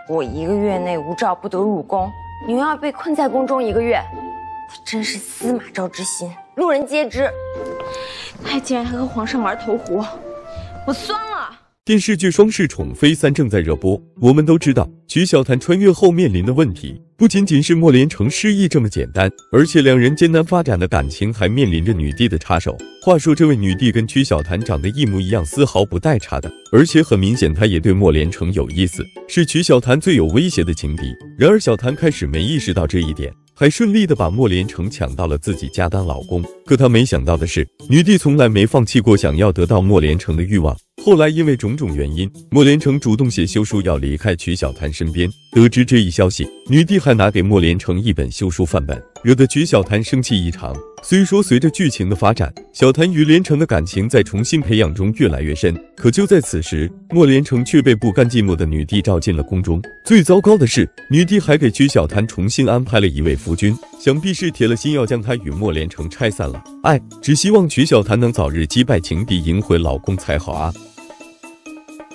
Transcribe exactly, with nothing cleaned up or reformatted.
我一个月内无诏不得入宫，你又要被困在宫中一个月，他真是司马昭之心，路人皆知。他竟然还和皇上玩投壶，我酸了。 电视剧《双世宠妃三》正在热播，我们都知道曲小檀穿越后面临的问题不仅仅是莫连成失忆这么简单，而且两人艰难发展的感情还面临着女帝的插手。话说这位女帝跟曲小檀长得一模一样，丝毫不带差的，而且很明显她也对莫连成有意思，是曲小檀最有威胁的情敌。然而小檀开始没意识到这一点，还顺利的把莫连成抢到了自己家当老公。可他没想到的是，女帝从来没放弃过想要得到莫连成的欲望。后来因为种种原因，莫连成主动写休书要离开曲小檀身边。得知这一消息，女帝还拿给莫连成一本休书范本，惹得曲小檀生气异常。虽说随着剧情的发展，小檀与连成的感情在重新培养中越来越深，可就在此时，莫连成却被不甘寂寞的女帝召进了宫中。最糟糕的是，女帝还给曲小檀重新安排了一位夫君，想必是铁了心要将他与莫连成拆散了。哎，只希望曲小檀能早日击败情敌，赢回老公才好啊。